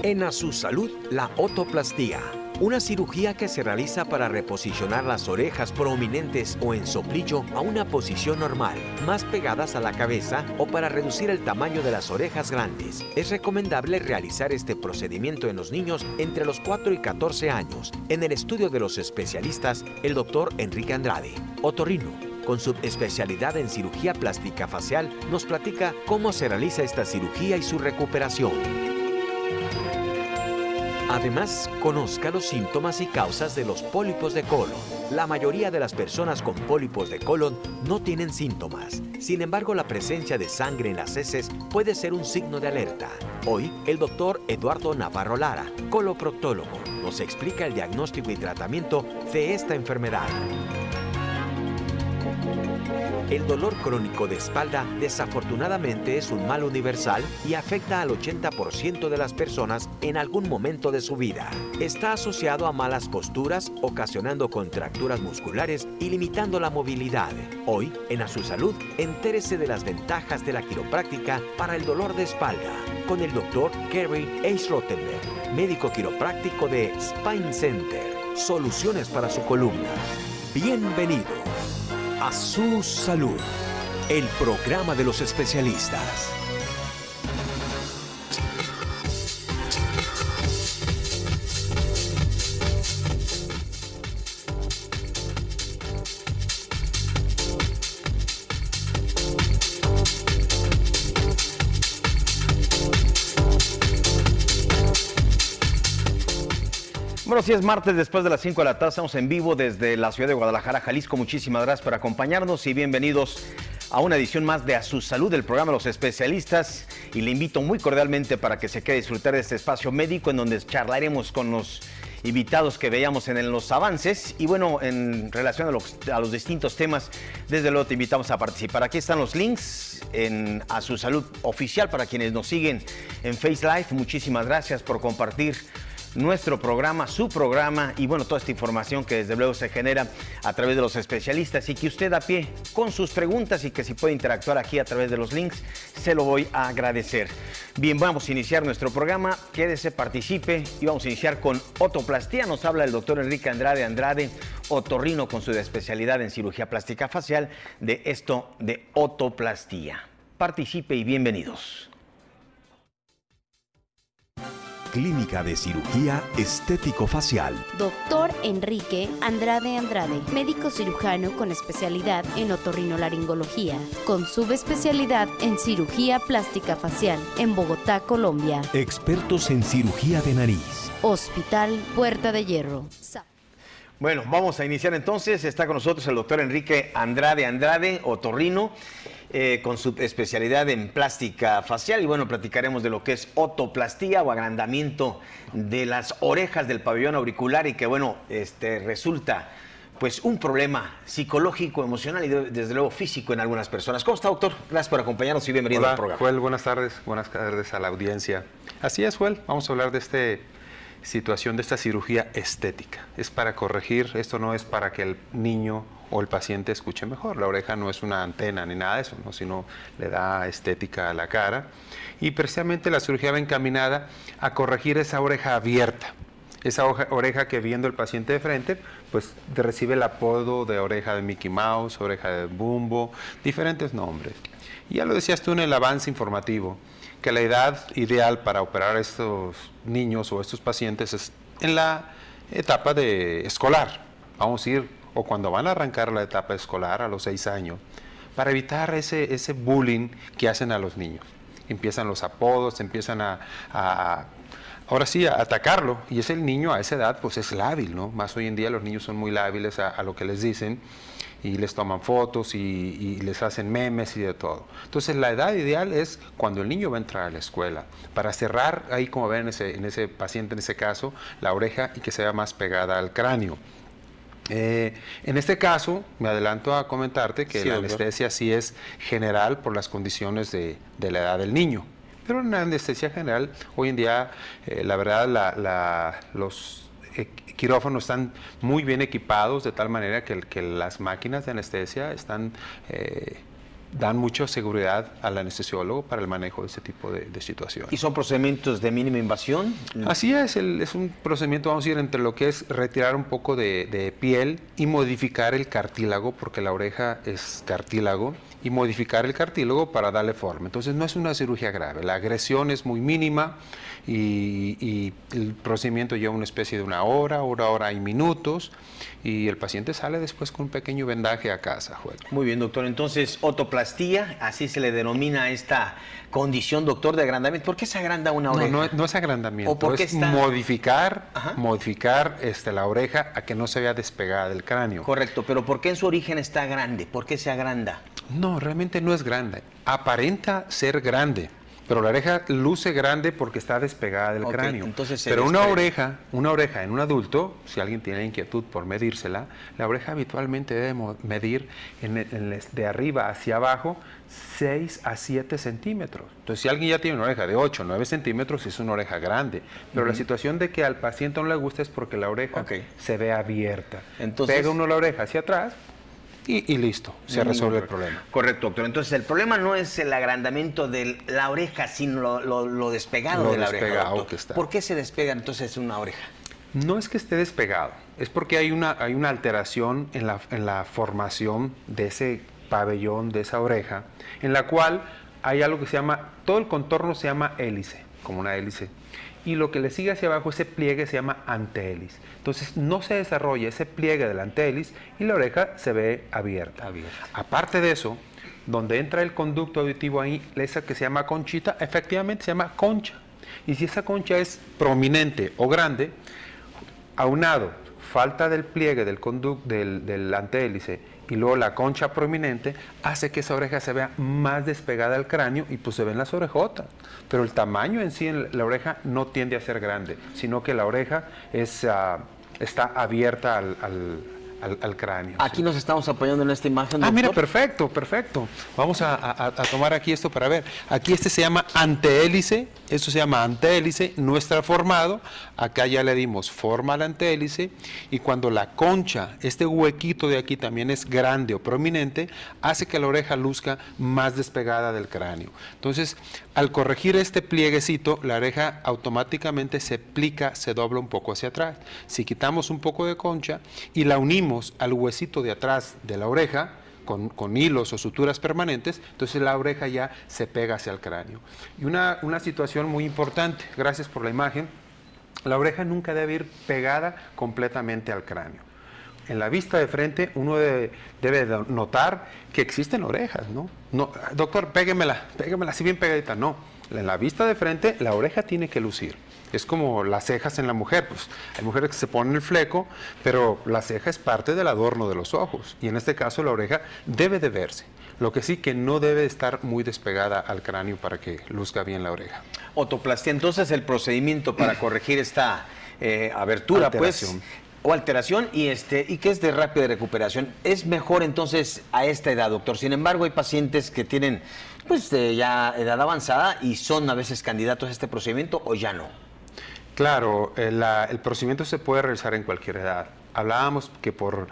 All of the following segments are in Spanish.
En A Su Salud, la otoplastía. Una cirugía que se realiza para reposicionar las orejas prominentes o en soplillo a una posición normal, más pegadas a la cabeza o para reducir el tamaño de las orejas grandes. Es recomendable realizar este procedimiento en los niños entre los 4 y 14 años. En el estudio de los especialistas, el doctor Enrique Andrade, otorrino, con subespecialidad en cirugía plástica facial, nos platica cómo se realiza esta cirugía y su recuperación. Además, conozca los síntomas y causas de los pólipos de colon. La mayoría de las personas con pólipos de colon no tienen síntomas. Sin embargo, la presencia de sangre en las heces puede ser un signo de alerta. Hoy, el doctor Eduardo Navarro Lara, coloproctólogo, nos explica el diagnóstico y tratamiento de esta enfermedad. El dolor crónico de espalda desafortunadamente es un mal universal y afecta al 80% de las personas en algún momento de su vida. Está asociado a malas posturas, ocasionando contracturas musculares y limitando la movilidad. Hoy, en A Su Salud, entérese de las ventajas de la quiropráctica para el dolor de espalda con el doctor Kerry H. Rottenberg, médico quiropráctico de Spine Center. Soluciones para su columna. Bienvenido A Su Salud, el programa de los especialistas. Bueno, si es martes, después de las 5 de la tarde, estamos en vivo desde la ciudad de Guadalajara, Jalisco. Muchísimas gracias por acompañarnos y bienvenidos a una edición más de A Su Salud, del programa de los especialistas. Y le invito muy cordialmente para que se quede a disfrutar de este espacio médico en donde charlaremos con los invitados que veíamos en los avances. Y bueno, en relación a los distintos temas, desde luego te invitamos a participar. Aquí están los links en A Su Salud Oficial para quienes nos siguen en Face Live. Muchísimas gracias por compartir nuestro programa, su programa y bueno, toda esta información que desde luego se genera a través de los especialistas y que usted a pie con sus preguntas y que si puede interactuar aquí a través de los links, se lo voy a agradecer. Bien, vamos a iniciar nuestro programa, quédese, participe y vamos a iniciar con otoplastía. Nos habla el doctor Enrique Andrade, otorrino con su especialidad en cirugía plástica facial, de esto de otoplastía. Participe y bienvenidos. Clínica de Cirugía Estético-Facial. Doctor Enrique Andrade, médico cirujano con especialidad en otorrinolaringología, con subespecialidad en cirugía plástica facial, en Bogotá, Colombia. Expertos en cirugía de nariz. Hospital Puerta de Hierro. Bueno, vamos a iniciar entonces. Está con nosotros el doctor Enrique Andrade, otorrino, con su especialidad en plástica facial. Y bueno, platicaremos de lo que es otoplastía o agrandamiento de las orejas del pabellón auricular y que bueno, resulta pues un problema psicológico, emocional y desde luego físico en algunas personas. ¿Cómo está, doctor? Gracias por acompañarnos y bienvenido al programa. Joel, buenas tardes a la audiencia. Así es, Joel, vamos a hablar de esta situación de esta cirugía estética. Es para corregir, esto no es para que el niño o el paciente escuche mejor. La oreja no es una antena ni nada de eso, ¿no? Sino le da estética a la cara. Y precisamente la cirugía va encaminada a corregir esa oreja abierta. Esa oreja que viendo el paciente de frente, pues recibe el apodo de oreja de Mickey Mouse, oreja de Bumbo, diferentes nombres. Y ya lo decías tú en el avance informativo, que la edad ideal para operar a estos niños o estos pacientes es en la etapa escolar. Vamos a ir, o cuando van a arrancar la etapa escolar a los 6 años, para evitar ese bullying que hacen a los niños. Empiezan los apodos, empiezan ahora sí, a atacarlo. Y es el niño a esa edad, pues es lábil, ¿no? Más hoy en día los niños son muy lábiles a lo que les dicen y les toman fotos y les hacen memes y de todo. Entonces la edad ideal es cuando el niño va a entrar a la escuela, para cerrar ahí, como ven en ese paciente, en ese caso, la oreja y que sea más pegada al cráneo. En este caso, me adelanto a comentarte que la anestesia sí es general por las condiciones de la edad del niño. Pero en la anestesia general, hoy en día, la verdad, los quirófanos están muy bien equipados de tal manera que las máquinas de anestesia están dan mucha seguridad al anestesiólogo para el manejo de este tipo de situaciones. ¿Y son procedimientos de mínima invasión? Así es, es un procedimiento, vamos a ir entre lo que es retirar un poco de piel y modificar el cartílago, porque la oreja es cartílago, y modificar el cartílago para darle forma. Entonces no es una cirugía grave, la agresión es muy mínima y el procedimiento lleva una especie de una hora y minutos, y el paciente sale después con un pequeño vendaje a casa, Joel. Muy bien, doctor. Entonces, otoplastía, así se le denomina a esta condición, doctor, de agrandamiento. ¿Por qué se agranda una oreja? No es agrandamiento, ¿O por qué es está... modificar la oreja a que no se vea despegada del cráneo. Correcto, pero ¿por qué en su origen está grande? ¿Por qué se agranda? No, realmente no es grande. Aparenta ser grande, pero la oreja luce grande porque está despegada del cráneo. Entonces pero una oreja en un adulto, si alguien tiene inquietud por medírsela, la oreja habitualmente debe medir de arriba hacia abajo 6 a 7 centímetros. Entonces, si alguien ya tiene una oreja de 8 o 9 centímetros, es una oreja grande. Pero la situación de que al paciente no le gusta es porque la oreja se ve abierta. Entonces, pega uno la oreja hacia atrás y listo, se resuelve el problema. Correcto, doctor. Entonces, el problema no es el agrandamiento de la oreja, sino lo despegado de la oreja, doctor. ¿Por qué se despega entonces una oreja? No es que esté despegado, es porque hay una alteración en la formación de ese pabellón, de esa oreja, en la cual hay algo que se llama, todo el contorno se llama hélice, como una hélice, y lo que le sigue hacia abajo, ese pliegue se llama antehélice. Entonces no se desarrolla ese pliegue del antehélice y la oreja se ve abierta. Aparte de eso, donde entra el conducto auditivo ahí, esa que se llama conchita, efectivamente se llama concha. Y si esa concha es prominente o grande, aunado falta del pliegue del antehélice y luego la concha prominente, hace que esa oreja se vea más despegada del cráneo y pues se ven las orejotas. Pero el tamaño en sí en la oreja no tiende a ser grande, sino que la oreja está abierta al cráneo. Aquí nos estamos apoyando en esta imagen, doctor. Mira, perfecto. Vamos a tomar aquí esto para ver. Aquí este se llama antehélice, esto se llama antehélice, no está formado. Acá ya le dimos forma al antehélice y cuando la concha, este huequito de aquí también es grande o prominente, hace que la oreja luzca más despegada del cráneo. Entonces, al corregir este plieguecito, la oreja automáticamente se plica, se dobla un poco hacia atrás. Si quitamos un poco de concha y la unimos al huesito de atrás de la oreja, con hilos o suturas permanentes, entonces la oreja ya se pega hacia el cráneo. Y una situación muy importante, gracias por la imagen, la oreja nunca debe ir pegada completamente al cráneo. En la vista de frente uno debe notar que existen orejas, ¿no? Doctor, péguemela así bien pegadita. No, en la vista de frente la oreja tiene que lucir. Es como las cejas en la mujer, pues hay mujeres que se ponen el fleco, pero la ceja es parte del adorno de los ojos y en este caso la oreja debe de verse. Lo que sí que no debe estar muy despegada al cráneo para que luzca bien la oreja. Otoplastía, entonces el procedimiento para corregir esta abertura, alteración. O alteración y que es de rápida recuperación. Es mejor entonces a esta edad, doctor. Sin embargo, hay pacientes que tienen ya edad avanzada y son a veces candidatos a este procedimiento o ya no. Claro, el procedimiento se puede realizar en cualquier edad. Hablábamos que por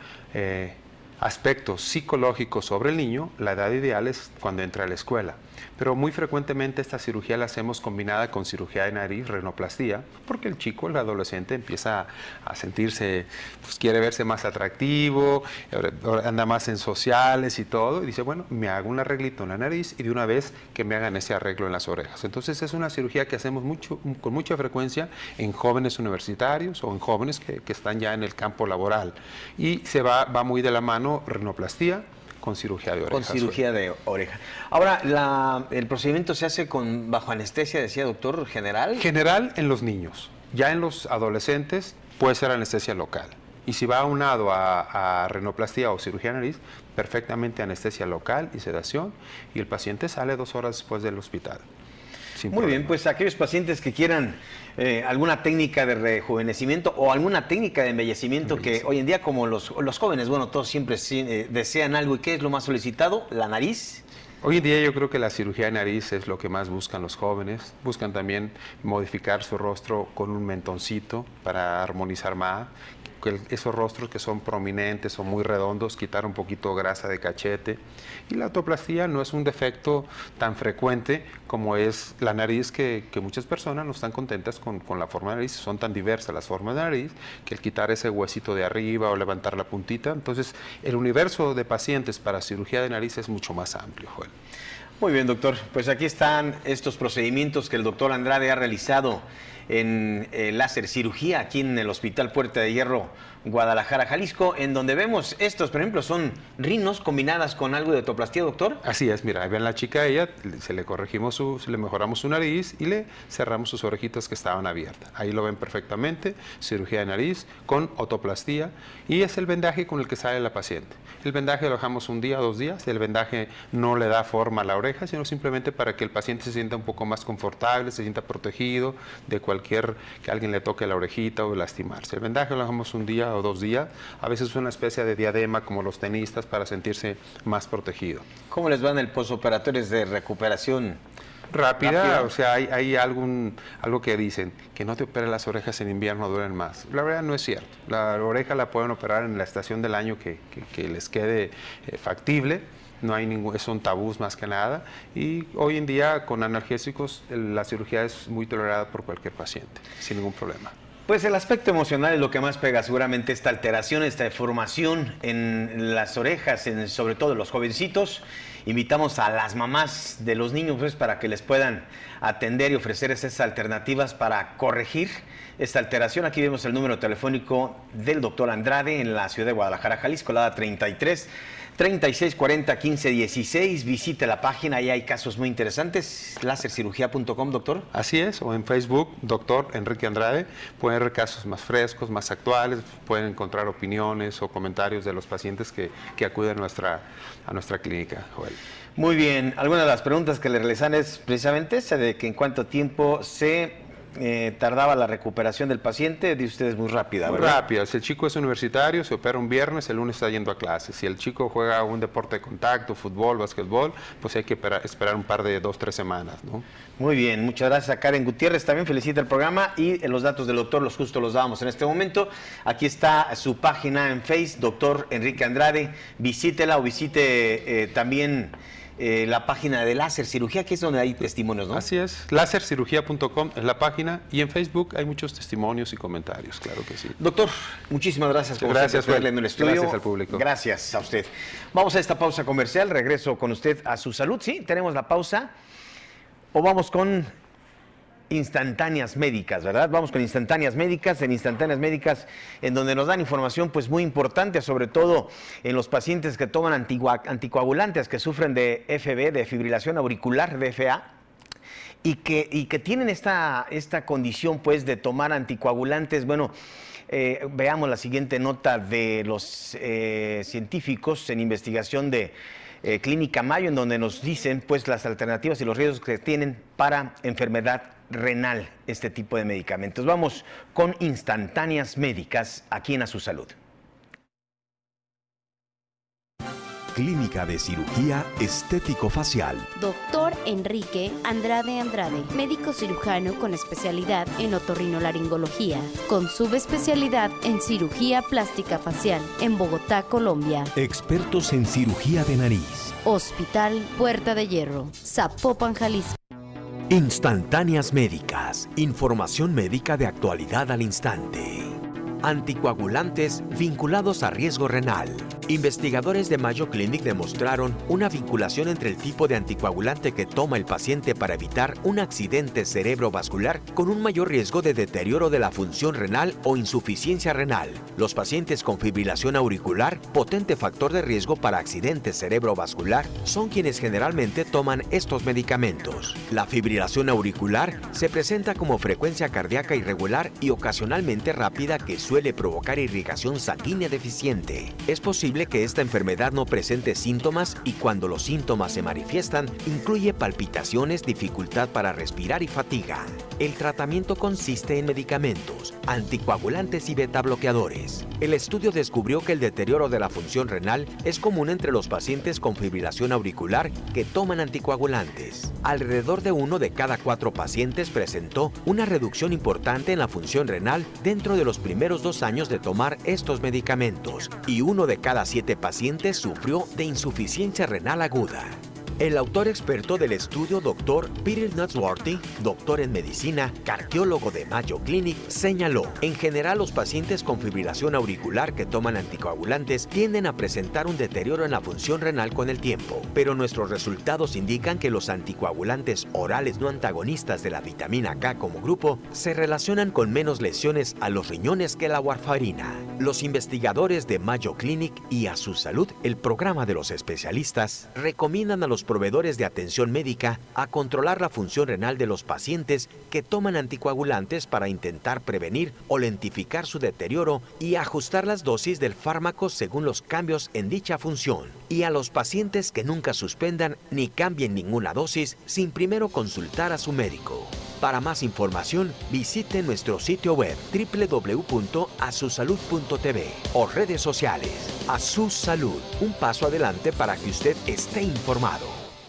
aspectos psicológicos sobre el niño, la edad ideal es cuando entra a la escuela. Pero muy frecuentemente esta cirugía la hacemos combinada con cirugía de nariz, rinoplastía, porque el chico, el adolescente, empieza a sentirse, pues quiere verse más atractivo, anda más en sociales y todo, y dice, bueno, me hago un arreglito en la nariz y de una vez que me hagan ese arreglo en las orejas. Entonces es una cirugía que hacemos con mucha frecuencia en jóvenes universitarios o en jóvenes que están ya en el campo laboral. Y se va muy de la mano rinoplastía con cirugía de oreja. Con cirugía de oreja. Ahora, ¿el procedimiento se hace bajo anestesia, decía doctor, general? General en los niños. Ya en los adolescentes puede ser anestesia local. Y si va aunado a rinoplastía o cirugía de nariz, perfectamente anestesia local y sedación, y el paciente sale 2 horas después del hospital. Muy bien, pues aquellos pacientes que quieran alguna técnica de rejuvenecimiento o alguna técnica de embellecimiento que hoy en día, como los jóvenes, bueno, todos siempre desean algo. ¿Y qué es lo más solicitado? ¿La nariz? Hoy en día yo creo que la cirugía de nariz es lo que más buscan los jóvenes. Buscan también modificar su rostro con un mentoncito para armonizar más, esos rostros que son prominentes o muy redondos, quitar un poquito grasa de cachete. Y la autoplastía no es un defecto tan frecuente como es la nariz, que muchas personas no están contentas con la forma de nariz. Son tan diversas las formas de nariz que el quitar ese huesito de arriba o levantar la puntita. Entonces, el universo de pacientes para cirugía de nariz es mucho más amplio, Joel. Muy bien, doctor. Pues aquí están estos procedimientos que el doctor Andrade ha realizado en láser cirugía aquí en el Hospital Puerta de Hierro, Guadalajara, Jalisco, en donde vemos estos, por ejemplo, son rinos combinadas con algo de autoplastía, doctor. Así es, mira, ahí ven la chica, ella, le mejoramos su nariz y le cerramos sus orejitas que estaban abiertas. Ahí lo ven perfectamente, cirugía de nariz con autoplastía, y es el vendaje con el que sale la paciente. El vendaje lo dejamos un día, 2 días, el vendaje no le da forma a la oreja, sino simplemente para que el paciente se sienta un poco más confortable, se sienta protegido de que alguien le toque la orejita o lastimarse. El vendaje lo dejamos un día o 2 días, a veces es una especie de diadema como los tenistas para sentirse más protegido. ¿Cómo les van el postoperatorio de recuperación? Rápida, o sea, hay algo que dicen, que no te operen las orejas en invierno, duelen más. La verdad no es cierto. La oreja la pueden operar en la estación del año que les quede factible. No hay son tabús más que nada, y hoy en día con analgésicos la cirugía es muy tolerada por cualquier paciente, sin ningún problema. Pues el aspecto emocional es lo que más pega, seguramente esta alteración, esta deformación en las orejas, sobre todo en los jovencitos. Invitamos a las mamás de los niños pues, para que les puedan atender y ofrecer esas alternativas para corregir esta alteración. Aquí vemos el número telefónico del doctor Andrade en la ciudad de Guadalajara, Jalisco, la 33 3640 1516. Visite la página, ahí hay casos muy interesantes. Lásercirugía.com, doctor. Así es, o en Facebook, doctor Enrique Andrade. Pueden ver casos más frescos, más actuales, pueden encontrar opiniones o comentarios de los pacientes que acuden a nuestra clínica, Joel. Muy bien, algunas de las preguntas que le realizan es precisamente esa de que en cuánto tiempo se tardaba la recuperación del paciente. Dice usted es muy rápida, ¿verdad? Muy rápida. Si el chico es universitario, se opera un viernes, el lunes está yendo a clases. Si el chico juega un deporte de contacto, fútbol, básquetbol, pues hay que esperar un par de 2-3 semanas, ¿no? Muy bien, muchas gracias a Karen Gutiérrez, también felicita el programa, y los datos del doctor los damos en este momento. Aquí está su página en Facebook, doctor Enrique Andrade, visítela o visite también la página de Láser Cirugía, que es donde hay testimonios, ¿no? Así es, lásercirugía.com es la página, y en Facebook hay muchos testimonios y comentarios, claro que sí. Doctor, muchísimas gracias por tenerle en el estudio. Gracias al público. Gracias a usted. Vamos a esta pausa comercial, regreso con usted a su salud. Sí, tenemos la pausa, o vamos con instantáneas médicas, ¿verdad? Vamos con instantáneas médicas, en donde nos dan información pues muy importante, sobre todo en los pacientes que toman anticoagulantes, que sufren de FB, de fibrilación auricular, DFA, y que tienen esta condición pues de tomar anticoagulantes. Bueno, veamos la siguiente nota de los científicos en investigación de Clínica Mayo, en donde nos dicen pues las alternativas y los riesgos que tienen para enfermedad renal este tipo de medicamentos. Vamos con instantáneas médicas aquí en A Su Salud. Clínica de Cirugía Estético Facial. Doctor Enrique Andrade Andrade, médico cirujano con especialidad en otorrinolaringología, con subespecialidad en cirugía plástica facial en Bogotá, Colombia. Expertos en cirugía de nariz. Hospital Puerta de Hierro, Zapopan, Jalisco. Instantáneas médicas. Información médica de actualidad al instante. Anticoagulantes vinculados a riesgo renal. Investigadores de Mayo Clinic demostraron una vinculación entre el tipo de anticoagulante que toma el paciente para evitar un accidente cerebrovascular con un mayor riesgo de deterioro de la función renal o insuficiencia renal. Los pacientes con fibrilación auricular, potente factor de riesgo para accidente cerebrovascular, son quienes generalmente toman estos medicamentos. La fibrilación auricular se presenta como frecuencia cardíaca irregular y ocasionalmente rápida que suele provocar irrigación sanguínea deficiente. Es posible posible que esta enfermedad no presente síntomas y cuando los síntomas se manifiestan, incluye palpitaciones, dificultad para respirar y fatiga. El tratamiento consiste en medicamentos, anticoagulantes y beta-bloqueadores. El estudio descubrió que el deterioro de la función renal es común entre los pacientes con fibrilación auricular que toman anticoagulantes. Alrededor de 1 de cada 4 pacientes presentó una reducción importante en la función renal dentro de los primeros 2 años de tomar estos medicamentos y 1 de cada 7 pacientes sufrió de insuficiencia renal aguda. El autor experto del estudio, Dr. Peter Nodsworthy, doctor en medicina, cardiólogo de Mayo Clinic, señaló: en general los pacientes con fibrilación auricular que toman anticoagulantes tienden a presentar un deterioro en la función renal con el tiempo, pero nuestros resultados indican que los anticoagulantes orales no antagonistas de la vitamina K como grupo se relacionan con menos lesiones a los riñones que la warfarina. Los investigadores de Mayo Clinic y A Su Salud, el programa de los especialistas, recomiendan a los proveedores de atención médica a controlar la función renal de los pacientes que toman anticoagulantes para intentar prevenir o lentificar su deterioro y ajustar las dosis del fármaco según los cambios en dicha función. Y a los pacientes que nunca suspendan ni cambien ninguna dosis sin primero consultar a su médico. Para más información, visite nuestro sitio web www.asusalud.tv o redes sociales. A Su Salud, un paso adelante para que usted esté informado.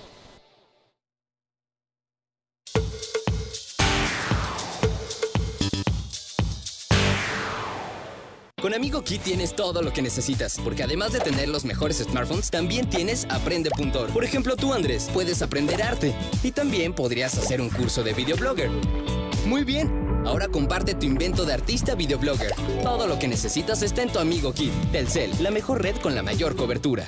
Con Amigo Kit tienes todo lo que necesitas, porque además de tener los mejores smartphones, también tienes Aprende.org. Por ejemplo, tú, Andrés, puedes aprender arte y también podrías hacer un curso de videoblogger. Muy bien, ahora comparte tu invento de artista videoblogger. Todo lo que necesitas está en tu Amigo Kit. Telcel, la mejor red con la mayor cobertura.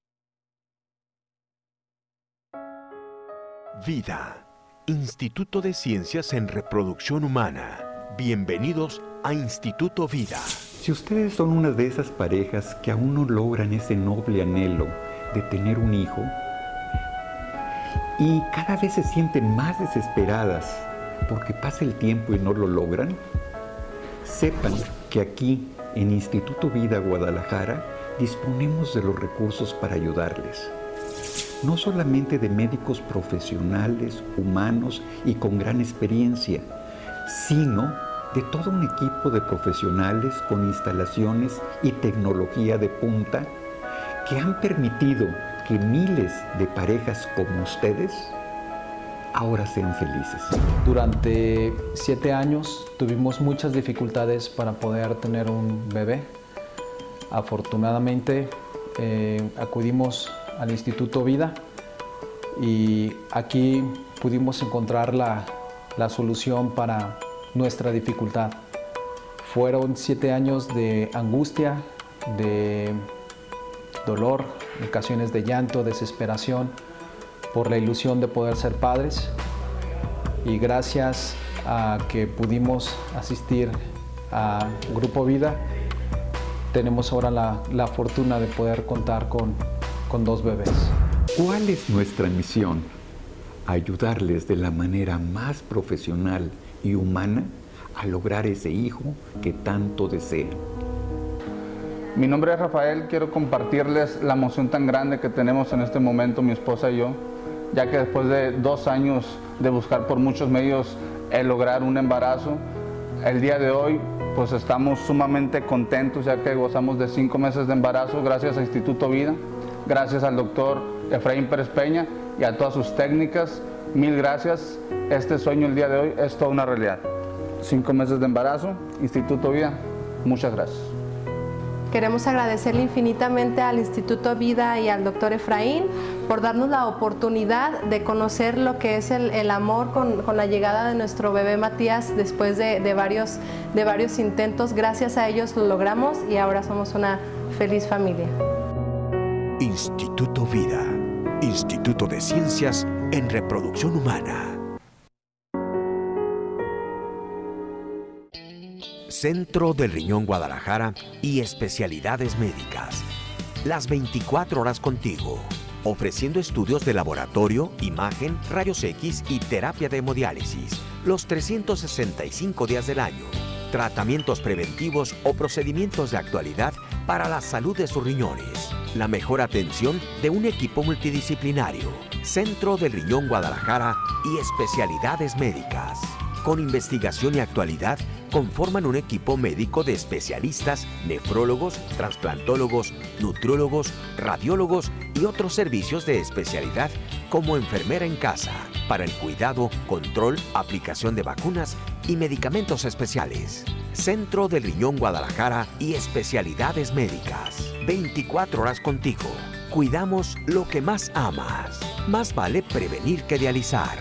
Vida, Instituto de Ciencias en Reproducción Humana. Bienvenidos a Instituto Vida. Si ustedes son una de esas parejas que aún no logran ese noble anhelo de tener un hijo y cada vez se sienten más desesperadas porque pasa el tiempo y no lo logran, sepan que aquí en Instituto Vida Guadalajara disponemos de los recursos para ayudarles. No solamente de médicos profesionales, humanos y con gran experiencia, sino de todo un equipo de profesionales con instalaciones y tecnología de punta que han permitido que miles de parejas como ustedes ahora sean felices. Durante 7 años tuvimos muchas dificultades para poder tener un bebé. Afortunadamente acudimos al Instituto Vida y aquí pudimos encontrar la solución para nuestra dificultad. Fueron 7 años de angustia, de dolor, ocasiones de llanto, desesperación por la ilusión de poder ser padres, y gracias a que pudimos asistir a Grupo Vida tenemos ahora la fortuna de poder contar con 2 bebés. ¿Cuál es nuestra misión? Ayudarles de la manera más profesional y humana a lograr ese hijo que tanto desean. Mi nombre es Rafael, quiero compartirles la emoción tan grande que tenemos en este momento mi esposa y yo, ya que después de 2 años de buscar por muchos medios el lograr un embarazo, el día de hoy pues estamos sumamente contentos ya que gozamos de 5 meses de embarazo gracias a Instituto Vida, gracias al doctor Efraín Pérez Peña y a todas sus técnicas. Mil gracias, este sueño el día de hoy es toda una realidad. 5 meses de embarazo, Instituto Vida, muchas gracias. Queremos agradecerle infinitamente al Instituto Vida y al doctor Efraín por darnos la oportunidad de conocer lo que es el amor con la llegada de nuestro bebé Matías después de varios intentos. Gracias a ellos lo logramos y ahora somos una feliz familia. Instituto Vida, Instituto de Ciencias en Reproducción Humana. Centro del Riñón Guadalajara y especialidades médicas. Las 24 horas contigo, ofreciendo estudios de laboratorio, imagen, rayos X y terapia de hemodiálisis, los 365 días del año. tratamientos preventivos o procedimientos de actualidad para la salud de sus riñones. La mejor atención de un equipo multidisciplinario. Centro del Riñón Guadalajara y especialidades médicas. Con investigación y actualidad, conforman un equipo médico de especialistas, nefrólogos, trasplantólogos, nutriólogos, radiólogos y otros servicios de especialidad como enfermera en casa, para el cuidado, control, aplicación de vacunas y medicamentos especiales. Centro del Riñón Guadalajara y especialidades médicas. 24 horas contigo. Cuidamos lo que más amas. Más vale prevenir que dializar.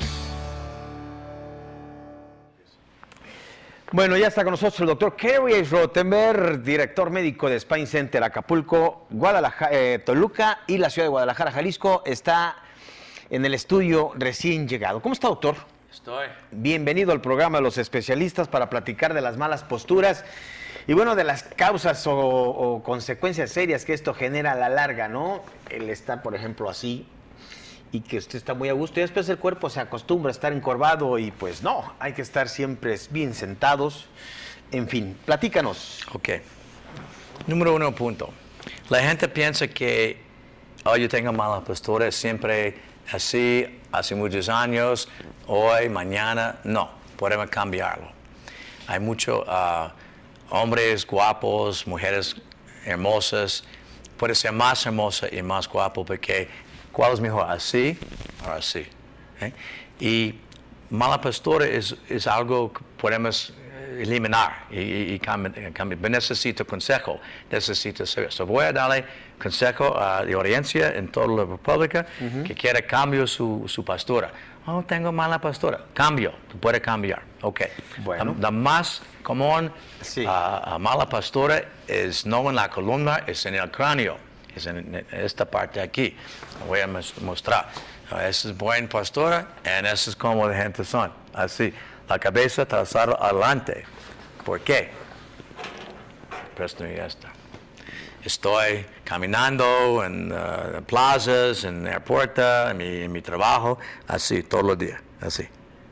Bueno, ya está con nosotros el doctor Kerry Rottenberg, director médico de Spine Center Acapulco, Guadalajara, Toluca y la ciudad de Guadalajara, Jalisco. Está en el estudio recién llegado. ¿Cómo está, doctor? Estoy. Bienvenido al programa de los especialistas para platicar de las malas posturas y bueno, de las causas o consecuencias serias que esto genera a la larga, ¿no? El estar, por ejemplo, así y que usted está muy a gusto y después el cuerpo se acostumbra a estar encorvado y pues no, hay que estar siempre bien sentados. En fin, platícanos. Ok. Número 1 punto. La gente piensa que yo tengo mala postura, siempre así, hace muchos años, hoy, mañana. No, podemos cambiarlo. Hay muchos hombres guapos, mujeres hermosas. Puede ser más hermosa y más guapo porque ¿cuál es mejor? ¿Así o así? Y mala postura es algo que podemos eliminar y cambiar. Pero necesito consejo, necesito saber. So voy a darle consejo a la audiencia en toda la República que quiera cambio su postura. Oh, tengo mala postura. Cambio, puede cambiar. Ok. Bueno. La más común mala postura es no en la columna, es en el cráneo. Es en esta parte de aquí. Voy a mostrar. Esa es buena postura y esa es como la gente son. Así. La cabeza trazada adelante. ¿Por qué? Préstame esta. Estoy caminando en plazas, en aeropuerto, en mi trabajo, así, todos los días. Así.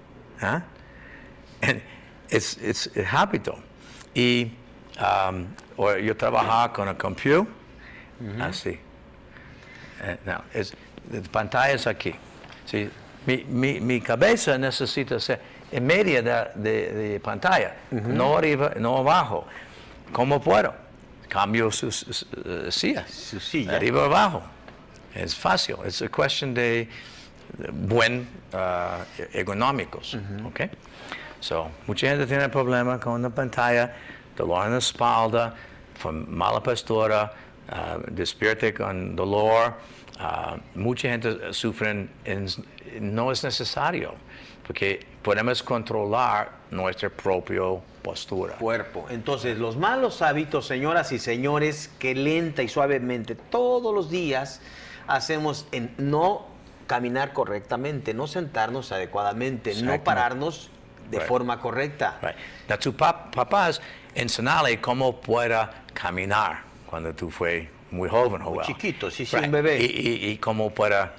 Es hábito. Y yo trabajaba con el computer. Así. No, pantalla es aquí. ¿Sí? Mi cabeza necesita ser en medio de pantalla, no arriba, no abajo. ¿Cómo puedo? Cambio su silla. Arriba o abajo. Es fácil. Es una cuestión de buen ergonómicos. Okay? So, mucha gente tiene problemas con la pantalla, dolor en la espalda, mala postura, despierta con dolor. Mucha gente sufre, no es necesario, porque podemos controlar nuestra propia postura. Cuerpo. Entonces, los malos hábitos, señoras y señores, que lenta y suavemente todos los días hacemos en no caminar correctamente, no sentarnos adecuadamente, no pararnos de forma correcta. Tus papás enseñale cómo pueda caminar cuando tú fue muy joven. Muy chiquito, un bebé. Y cómo pueda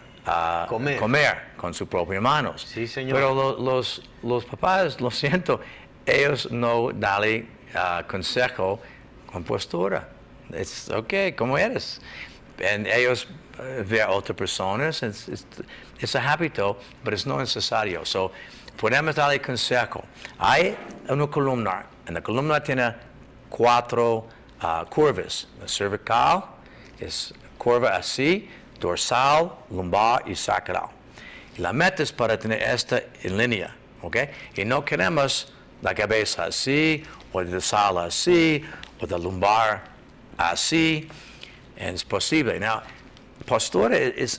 comer con sus propias manos. Sí, señor. Pero los papás, lo siento, ellos no dan consejo con postura. Es ok, ¿cómo eres? Ellos ven a otras personas, es un hábito, pero es no necesario. So, podemos darle consejo. Hay una columna, en la columna tiene 4 curvas. La cervical es curva así, dorsal, lumbar y sacral. Y la meta es para tener esta en línea, ¿ok? Y no queremos la cabeza así, o de dorsal así, o de lumbar así. Es posible. Now, postura es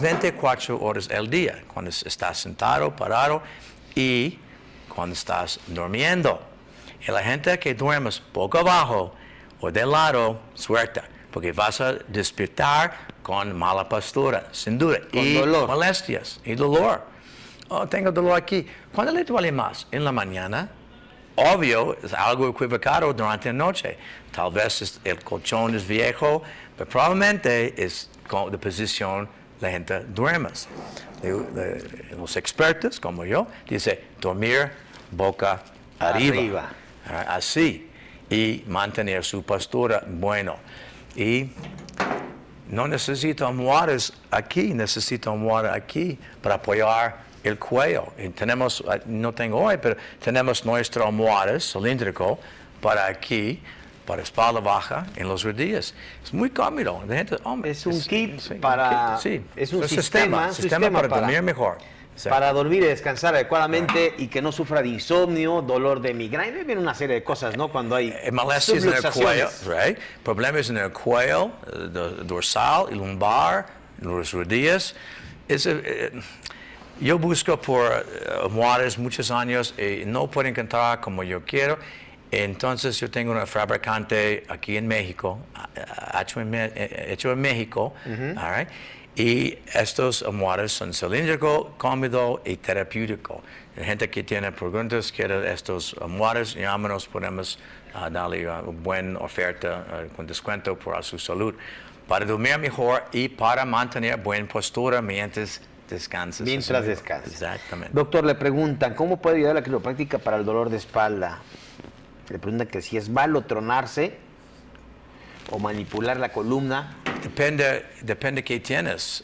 24 horas al día, cuando estás sentado, parado y cuando estás durmiendo. Y la gente que duerme poco abajo o de lado, suerte, porque vas a despertar con mala postura, sin duda. Con dolor. Molestias y dolor. Oh, tengo dolor aquí. ¿Cuándo le duele más? En la mañana. Obvio, es algo equivocado durante la noche. Tal vez el colchón es viejo, pero probablemente es con la posición la gente duerme. Los expertos, como yo, dicen dormir boca arriba. así, y mantener su postura bueno. Y no necesito almohadas aquí, necesito almohada aquí para apoyar el cuello. Y tenemos, no tengo hoy, pero tenemos nuestra almohada cilíndrico para aquí, para espalda baja, en los rodillas. Es muy cómodo. La gente, es un kit sí, para... Sí, es un sistema para dormir mejor. Para dormir y descansar adecuadamente y que no sufra de insomnio, dolor de migraña, viene una serie de cosas, ¿no? Cuando hay molestias en el cuello, right? Problemas en el cuello, dorsal y lumbar, en las rodillas. Yo busco por almohadas muchos años y no puedo encontrar como yo quiero. Entonces yo tengo una fabricante aquí en México, hecho en México, all right? Y estos almohadas son cilíndrico, cómodo y terapéutico. La gente que tiene preguntas quiere estos almohadas, llámanos, podemos darle una buena oferta con descuento por su salud. Para dormir mejor y para mantener buena postura mientras descansas. Mientras descansas. Exactamente. Doctor, le preguntan, ¿cómo puede ayudar la quiropráctica para el dolor de espalda? Le preguntan que si es malo tronarse o manipular la columna. Depende qué tienes.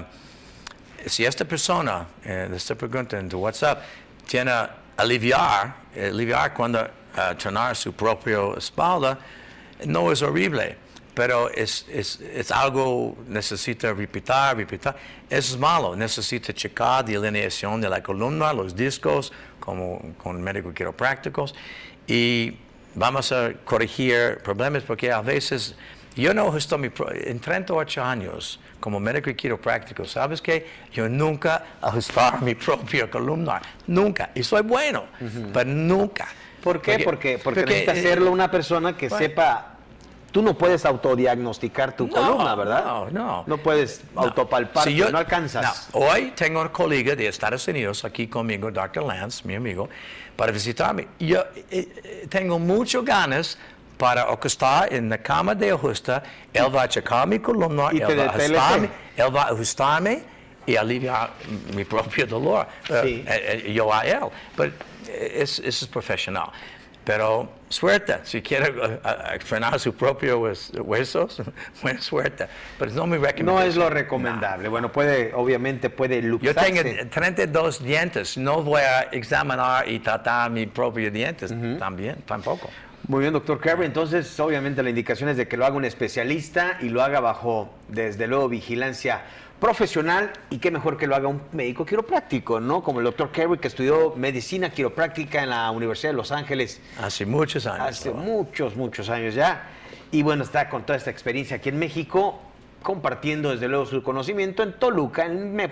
Si esta persona, esta pregunta en tu WhatsApp, tiene aliviar cuando tronar su propia espalda, no es horrible, pero es algo, necesita repetir. Eso es malo, necesita checar de alineación de la columna, los discos, como con médicos quiroprácticos, y vamos a corregir problemas porque a veces... Yo no ajusto en 38 años como médico y quiropráctico, ¿sabes qué? Yo nunca ajusté mi propia columna, nunca. Y soy bueno, pero nunca. ¿Por qué? Porque necesita hacerlo una persona que sepa. Tú no puedes autodiagnosticar tu columna, ¿verdad? No puedes autopalpar, no alcanzas. Hoy tengo un colega de Estados Unidos aquí conmigo, Dr. Lance, mi amigo, para visitarme. Yo tengo muchas ganas para acostar en la cama de ajuste. Él va a checar mi columna, él va a ajustarme y aliviar mi propio dolor. Yo a él. Pero eso es profesional. Pero suerte, si quiere frenar sus propios huesos, buena suerte. Pero no me recomiendo. No es lo recomendable. Bueno, obviamente puede luxarse. Yo tengo 32 dientes, no voy a examinar y tratar mis propios dientes tampoco. Muy bien, doctor Carey. Entonces, obviamente la indicación es de que lo haga un especialista y lo haga bajo, desde luego, vigilancia profesional, y qué mejor que lo haga un médico quiropráctico, ¿no? Como el doctor Carey, que estudió medicina quiropráctica en la Universidad de Los Ángeles. Hace muchos años. Hace muchos años ya. Y bueno, está con toda esta experiencia aquí en México, compartiendo desde luego su conocimiento en Toluca,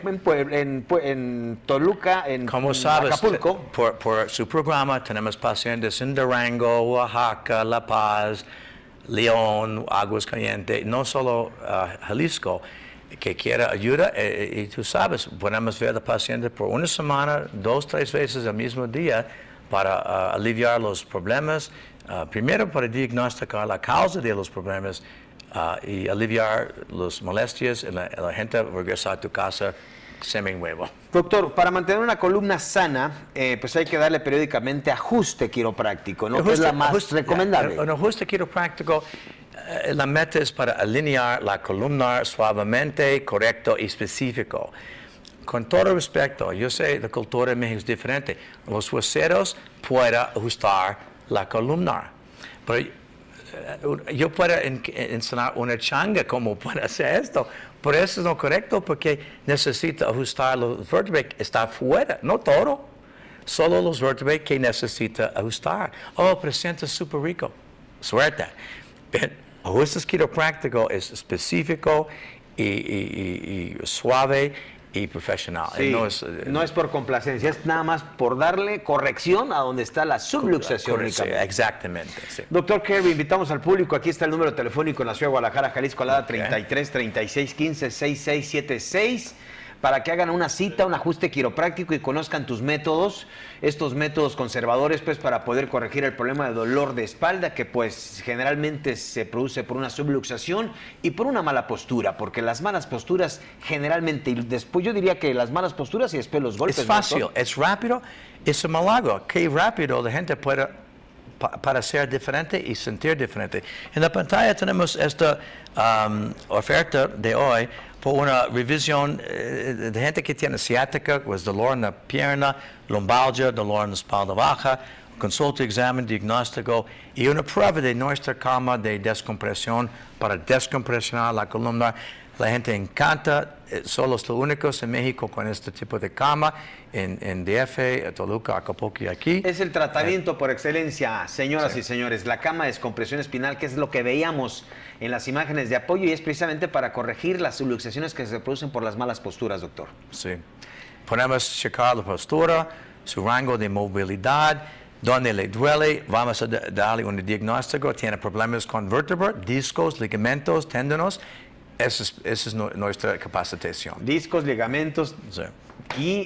en Toluca, en Como sabes, Acapulco. Por su programa tenemos pacientes en Durango, Oaxaca, La Paz, León, Aguascalientes, no solo Jalisco, que quiera ayuda. Y tú sabes, podemos ver al paciente por una semana, 2, 3 veces al mismo día para aliviar los problemas. Primero para diagnosticar la causa de los problemas. Y aliviar las molestias y la gente regresa a tu casa semi-nuevo. Doctor, para mantener una columna sana, pues hay que darle periódicamente ajuste quiropráctico, ¿no? Que es la más recomendable. Un ajuste quiropráctico, la meta es para alinear la columna suavemente, correcto y específico. Con todo respeto, yo sé la cultura en México es diferente. Los hueseros pueden ajustar la columna, pero yo puedo enseñar una changa cómo puede hacer esto, pero eso no es correcto porque necesita ajustar los vértebras que está fuera, no todo, solo los vértebras que necesita ajustar. Pero siente súper rico, suerte. Ajustes quiropráctico es específico y suave y profesional. Sí, no es por complacencia, es nada más por darle corrección a donde está la subluxación únicamente. Exactamente. Sí. Doctor Carey, invitamos al público, aquí está el número telefónico en la ciudad de Guadalajara, Jalisco, alada 33 36 15 6676, para que hagan una cita, un ajuste quiropráctico y conozcan tus métodos, estos métodos conservadores, pues para poder corregir el problema de dolor de espalda, que pues generalmente se produce por una subluxación y por una mala postura, porque las malas posturas generalmente, y después yo diría que las malas posturas y después los golpes. Es fácil, ¿no? Es rápido, es un milagro, qué rápido la gente puede para ser diferente y sentir diferente. En la pantalla tenemos esta oferta de hoy por una revisión de gente que tiene ciática, pues dolor en la pierna, lumbalgia, dolor en la espalda baja, consulta, examen, diagnóstico y una prueba de nuestra cama de descompresión para descompresionar la columna. La gente encanta, somos los únicos en México con este tipo de cama, en DF, Toluca, Acapulco y aquí. Es el tratamiento por excelencia, señoras y señores, la cama de descompresión espinal, que es lo que veíamos en las imágenes de apoyo y es precisamente para corregir las luxaciones que se producen por las malas posturas, doctor. Sí. Podemos checar la postura, su rango de movilidad, donde le duele, vamos a darle un diagnóstico, tiene problemas con vértebra, discos, ligamentos, tendones. Esa es nuestra capacitación. Discos, ligamentos sí. Y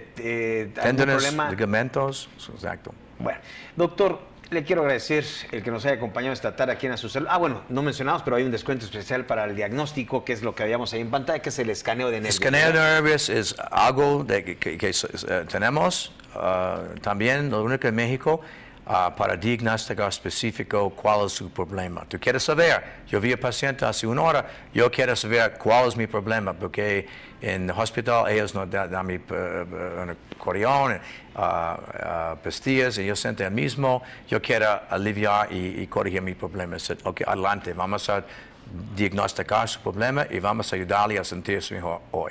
tendones, ligamentos, exacto. Bueno, doctor, le quiero agradecer el que nos haya acompañado esta tarde aquí en A Su Salud. Bueno, no mencionamos, pero hay un descuento especial para el diagnóstico, que es lo que habíamos ahí en pantalla, que es el escaneo de nervios. El escaneo de nervios es algo que tenemos también, lo único en México, para diagnosticar específico cuál es su problema. Tú quieres saber, yo vi al paciente hace una hora, yo quiero saber cuál es mi problema, porque en el hospital ellos no dan mi corrión, pastillas, y yo siento el mismo, yo quiero aliviar y corregir mi problema. Ok, adelante, vamos a diagnosticar su problema y vamos a ayudarle a sentirse mejor hoy.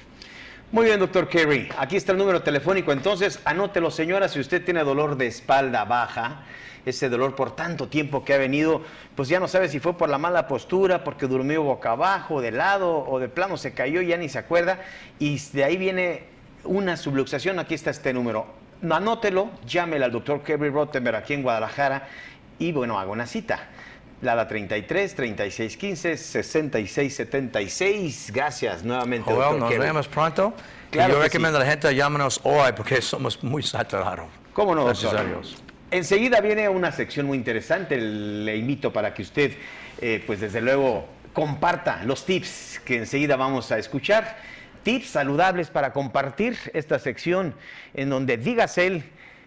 Muy bien, doctor Kerry. Aquí está el número telefónico. Entonces, anótelo, señora, si usted tiene dolor de espalda baja, ese dolor por tanto tiempo que ha venido, pues ya no sabe si fue por la mala postura, porque durmió boca abajo, de lado, o de plano se cayó, ya ni se acuerda, y de ahí viene una subluxación. Aquí está este número. Anótelo, llámele al doctor Kerry Rottenberg aquí en Guadalajara, y bueno, haga una cita. La 33 36 15 66 76. Gracias nuevamente, doctor Nos Kerry. vemos pronto. Claro, yo recomiendo a la gente llámenos hoy porque somos muy saturados. ¿Cómo no, Gracias doctor? a Dios. Enseguida viene una sección muy interesante. Le invito para que usted, pues desde luego, comparta los tips que enseguida vamos a escuchar. Tips saludables para compartir esta sección en donde Dígasel,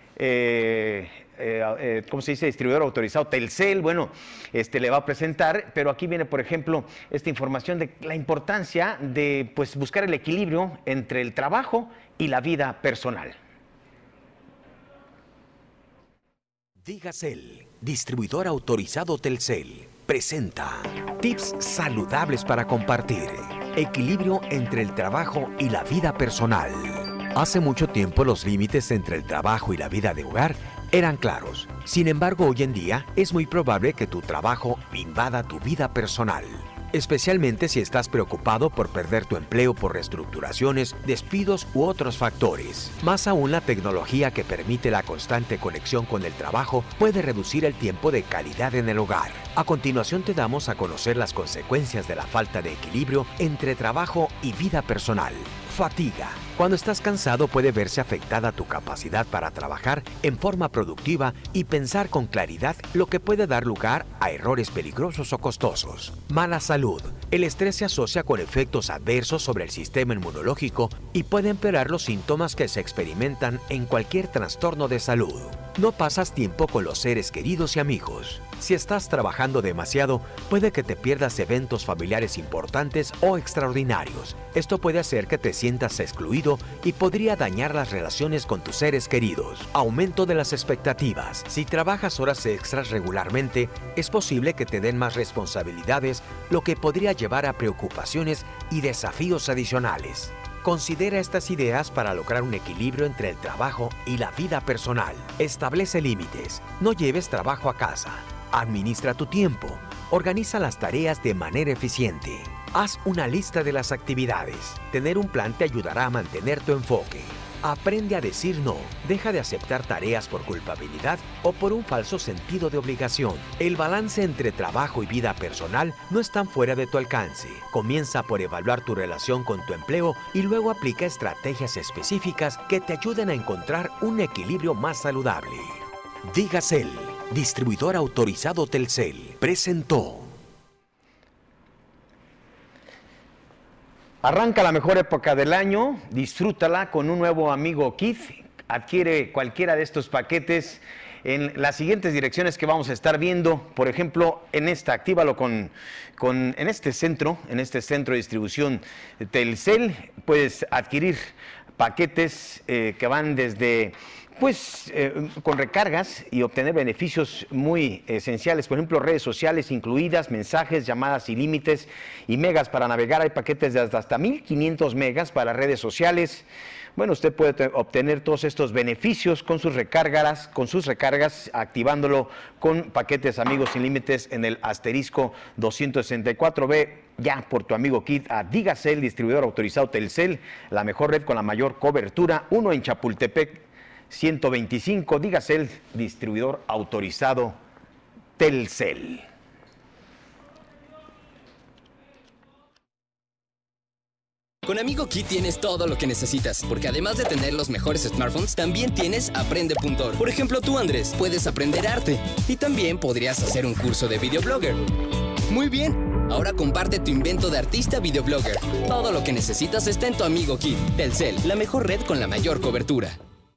¿cómo se dice? Distribuidor autorizado Telcel, bueno, le va a presentar, pero aquí viene, por ejemplo, esta información de la importancia de, pues, buscar el equilibrio entre el trabajo y la vida personal. Dígasel, distribuidor autorizado Telcel, presenta tips saludables para compartir. Equilibrio entre el trabajo y la vida personal. Hace mucho tiempo los límites entre el trabajo y la vida de hogar eran claros. Sin embargo, hoy en día es muy probable que tu trabajo invada tu vida personal, especialmente si estás preocupado por perder tu empleo por reestructuraciones, despidos u otros factores. Más aún, la tecnología que permite la constante conexión con el trabajo puede reducir el tiempo de calidad en el hogar. A continuación te damos a conocer las consecuencias de la falta de equilibrio entre trabajo y vida personal. Fatiga. Cuando estás cansado puede verse afectada tu capacidad para trabajar en forma productiva y pensar con claridad, lo que puede dar lugar a errores peligrosos o costosos. Mala salud. El estrés se asocia con efectos adversos sobre el sistema inmunológico y puede empeorar los síntomas que se experimentan en cualquier trastorno de salud. No pasas tiempo con los seres queridos y amigos. Si estás trabajando demasiado, puede que te pierdas eventos familiares importantes o extraordinarios. Esto puede hacer que te sientas excluido y podría dañar las relaciones con tus seres queridos. Aumento de las expectativas. Si trabajas horas extras regularmente, es posible que te den más responsabilidades, lo que podría llevar a preocupaciones y desafíos adicionales. Considera estas ideas para lograr un equilibrio entre el trabajo y la vida personal. Establece límites. No lleves trabajo a casa. Administra tu tiempo. Organiza las tareas de manera eficiente. Haz una lista de las actividades. Tener un plan te ayudará a mantener tu enfoque. Aprende a decir no. Deja de aceptar tareas por culpabilidad o por un falso sentido de obligación. El balance entre trabajo y vida personal no están fuera de tu alcance. Comienza por evaluar tu relación con tu empleo y luego aplica estrategias específicas que te ayuden a encontrar un equilibrio más saludable. Dígasel, distribuidor autorizado Telcel, presentó. Arranca la mejor época del año, disfrútala con un nuevo amigo Kit. Adquiere cualquiera de estos paquetes en las siguientes direcciones que vamos a estar viendo. Por ejemplo, en esta, actívalo en este centro de distribución Telcel, puedes adquirir paquetes que van desde con recargas y obtener beneficios muy esenciales, por ejemplo, redes sociales incluidas, mensajes, llamadas sin límites y megas para navegar. Hay paquetes de hasta 1500 megas para redes sociales. Bueno, usted puede obtener todos estos beneficios con sus recargas, activándolo con paquetes amigos sin límites en el asterisco 264. Ve ya por tu amigo Kit a Digacel, distribuidor autorizado Telcel, la mejor red con la mayor cobertura, uno en Chapultepec 125, Digacel, distribuidor autorizado Telcel. Con Amigo Kit tienes todo lo que necesitas, porque además de tener los mejores smartphones, también tienes Aprende.org. Por ejemplo, tú, Andrés, puedes aprender arte y también podrías hacer un curso de videoblogger. Muy bien, ahora comparte tu invento de artista videoblogger. Todo lo que necesitas está en tu Amigo Kit. Telcel, la mejor red con la mayor cobertura.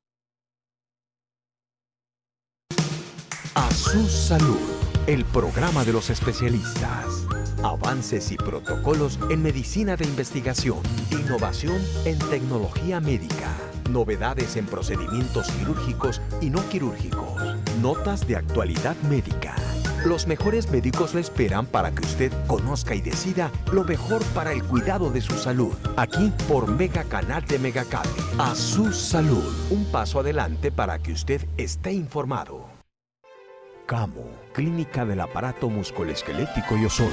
A su salud, el programa de los especialistas. Avances y protocolos en medicina de investigación, innovación en tecnología médica, novedades en procedimientos quirúrgicos y no quirúrgicos, notas de actualidad médica. Los mejores médicos le esperan para que usted conozca y decida lo mejor para el cuidado de su salud. Aquí por Mega Canal de Megacable. A su salud, un paso adelante para que usted esté informado. CAMO, Clínica del Aparato Musculoesquelético y Ozono.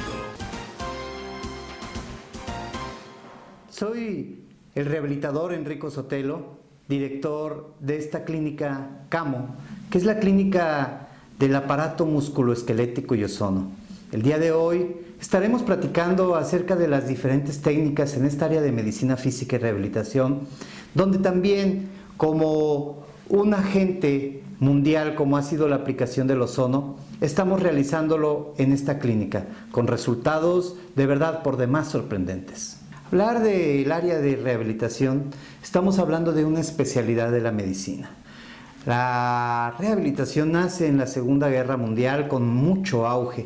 Soy el rehabilitador Enrico Sotelo, director de esta clínica CAMO, que es la clínica del aparato musculoesquelético y ozono. El día de hoy estaremos platicando acerca de las diferentes técnicas en esta área de medicina física y rehabilitación, donde también como un agente mundial como ha sido la aplicación del ozono, estamos realizándolo en esta clínica, con resultados de verdad por demás sorprendentes. Hablar del área de rehabilitación, estamos hablando de una especialidad de la medicina. La rehabilitación nace en la Segunda Guerra Mundial con mucho auge.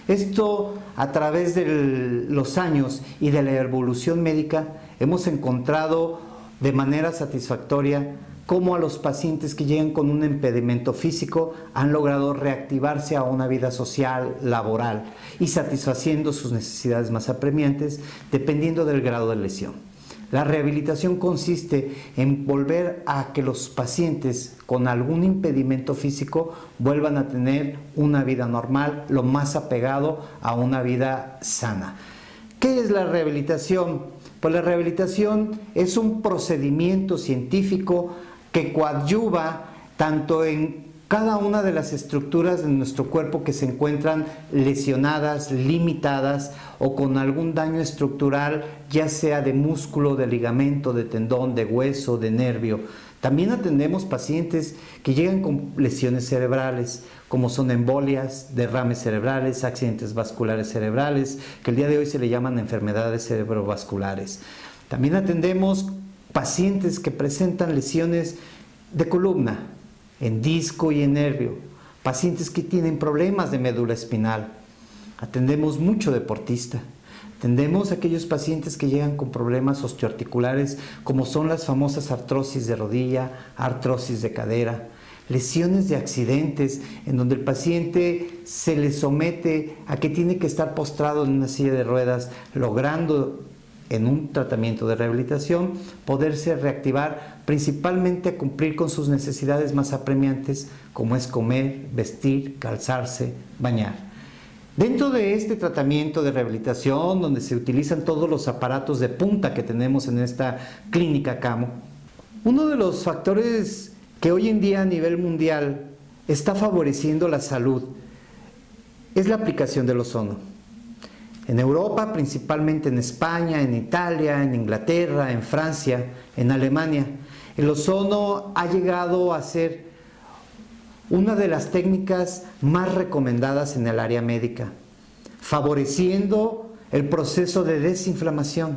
Esto a través de los años y de la evolución médica hemos encontrado de manera satisfactoria cómo a los pacientes que llegan con un impedimento físico han logrado reactivarse a una vida social, laboral y satisfaciendo sus necesidades más apremiantes dependiendo del grado de lesión. La rehabilitación consiste en volver a que los pacientes con algún impedimento físico vuelvan a tener una vida normal, lo más apegado a una vida sana. ¿Qué es la rehabilitación? Pues la rehabilitación es un procedimiento científico que coadyuva tanto en cada una de las estructuras de nuestro cuerpo que se encuentran lesionadas, limitadas o con algún daño estructural, ya sea de músculo, de ligamento, de tendón, de hueso, de nervio. También atendemos pacientes que llegan con lesiones cerebrales, como son embolias, derrames cerebrales, accidentes vasculares cerebrales, que el día de hoy se le llaman enfermedades cerebrovasculares. También atendemos pacientes que presentan lesiones de columna, en disco y en nervio, pacientes que tienen problemas de médula espinal. Atendemos mucho deportista. Atendemos a aquellos pacientes que llegan con problemas osteoarticulares, como son las famosas artrosis de rodilla, artrosis de cadera, lesiones de accidentes, en donde el paciente se le somete a que tiene que estar postrado en una silla de ruedas, logrando en un tratamiento de rehabilitación poderse reactivar, principalmente a cumplir con sus necesidades más apremiantes, como es comer, vestir, calzarse, bañar. Dentro de este tratamiento de rehabilitación, donde se utilizan todos los aparatos de punta que tenemos en esta clínica CAMO, uno de los factores que hoy en día a nivel mundial está favoreciendo la salud es la aplicación del ozono. En Europa, principalmente en España, en Italia, en Inglaterra, en Francia, en Alemania, el ozono ha llegado a ser una de las técnicas más recomendadas en el área médica, favoreciendo el proceso de desinflamación,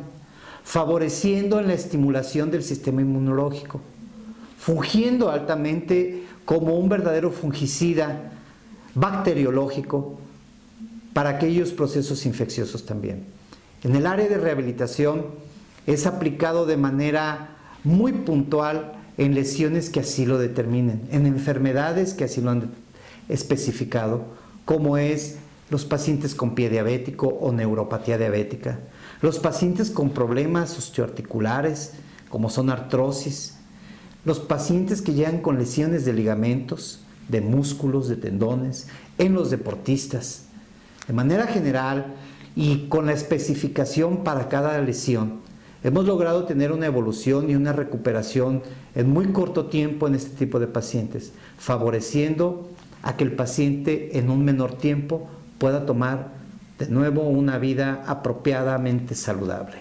favoreciendo la estimulación del sistema inmunológico, fungiendo altamente como un verdadero fungicida bacteriológico para aquellos procesos infecciosos también. En el área de rehabilitación es aplicado de manera muy puntual en lesiones que así lo determinen, en enfermedades que así lo han especificado, como es los pacientes con pie diabético o neuropatía diabética, los pacientes con problemas osteoarticulares, como son artrosis, los pacientes que llegan con lesiones de ligamentos, de músculos, de tendones, en los deportistas. De manera general y con la especificación para cada lesión, hemos logrado tener una evolución y una recuperación en muy corto tiempo en este tipo de pacientes, favoreciendo a que el paciente en un menor tiempo pueda tomar de nuevo una vida apropiadamente saludable.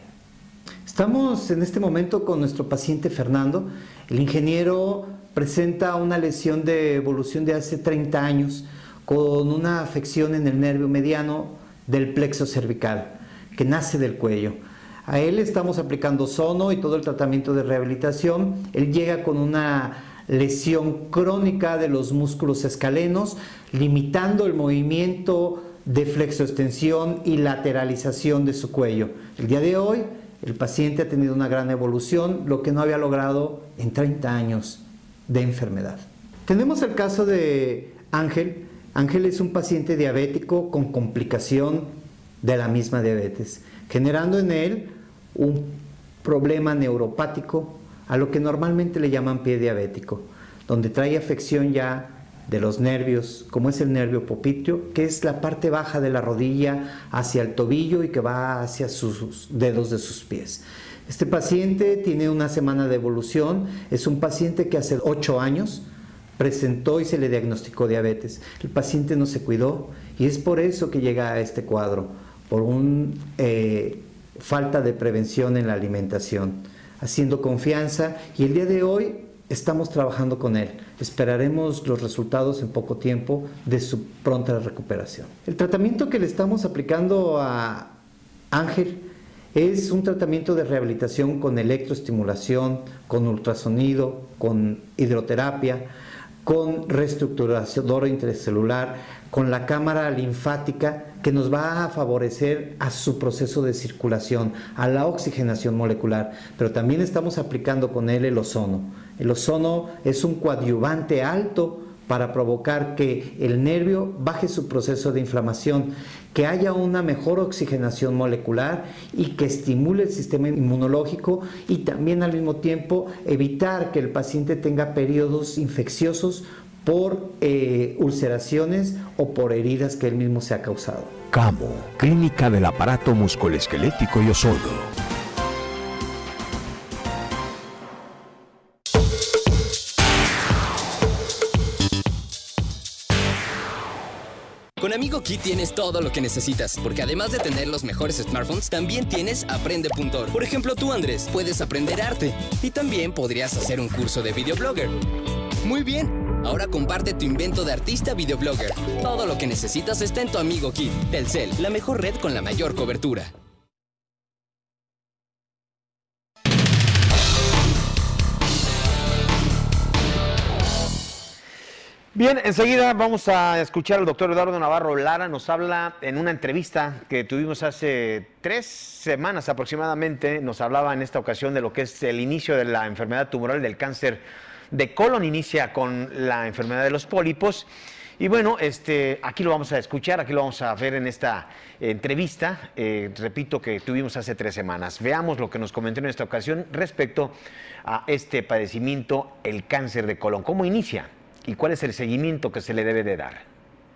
Estamos en este momento con nuestro paciente Fernando. El ingeniero presenta una lesión de evolución de hace 30 años con una afección en el nervio mediano del plexo cervical que nace del cuello. A él estamos aplicando Sono y todo el tratamiento de rehabilitación. Él llega con una lesión crónica de los músculos escalenos, limitando el movimiento de flexoextensión y lateralización de su cuello. El día de hoy, el paciente ha tenido una gran evolución, lo que no había logrado en 30 años de enfermedad. Tenemos el caso de Ángel. Ángel es un paciente diabético con complicación de la misma diabetes, generando en él un problema neuropático, a lo que normalmente le llaman pie diabético, donde trae afección ya de los nervios, como es el nervio popliteo, que es la parte baja de la rodilla hacia el tobillo y que va hacia sus dedos de sus pies. Este paciente tiene una semana de evolución, es un paciente que hace 8 años presentó y se le diagnosticó diabetes. El paciente no se cuidó y es por eso que llega a este cuadro, por una falta de prevención en la alimentación, haciendo confianza, y el día de hoy estamos trabajando con él. Esperaremos los resultados en poco tiempo de su pronta recuperación. El tratamiento que le estamos aplicando a Ángel es un tratamiento de rehabilitación con electroestimulación, con ultrasonido, con hidroterapia, con reestructurador intracelular, con la cámara linfática, que nos va a favorecer a su proceso de circulación, a la oxigenación molecular. Pero también estamos aplicando con él el ozono. El ozono es un coadyuvante alto para provocar que el nervio baje su proceso de inflamación, que haya una mejor oxigenación molecular y que estimule el sistema inmunológico, y también al mismo tiempo evitar que el paciente tenga periodos infecciosos por ulceraciones o por heridas que él mismo se ha causado. Camo, Clínica del Aparato Musculoesquelético y Ozono. Con Amigo Kit tienes todo lo que necesitas, porque además de tener los mejores smartphones, también tienes Aprende.org. Por ejemplo, tú, Andrés, puedes aprender arte y también podrías hacer un curso de videoblogger. Muy bien. Ahora comparte tu invento de artista videoblogger. Todo lo que necesitas está en tu Amigo Kit. Telcel, la mejor red con la mayor cobertura. Bien, enseguida vamos a escuchar al doctor Eduardo Navarro Lara. Nos habla en una entrevista que tuvimos hace 3 semanas aproximadamente. Nos hablaba en esta ocasión de lo que es el inicio de la enfermedad tumoral del cáncer de colon. Inicia con la enfermedad de los pólipos. Y bueno, aquí lo vamos a escuchar, aquí lo vamos a ver en esta entrevista, repito, que tuvimos hace 3 semanas. Veamos lo que nos comentó en esta ocasión respecto a este padecimiento, el cáncer de colon. ¿Cómo inicia y cuál es el seguimiento que se le debe de dar?